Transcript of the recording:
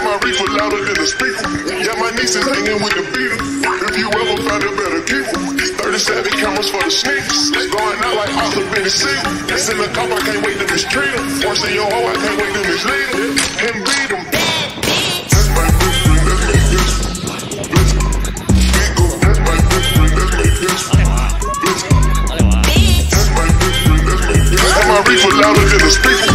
my reefer louder than the speaker. Yeah, my niece is hanging with the beater. If you ever find it, better keep her. 37 cameras for the sneakers. Going out like Arthur Benny Siegel. That's in the cop, I can't wait to mistreat her. Once in your hoe, I can't wait to mislead her. And beat them. That's my best friend, let's make this. Let's go. That's my best friend, let's make this. Let's go. That's my best friend, let's make this. And my reefer louder than the speaker.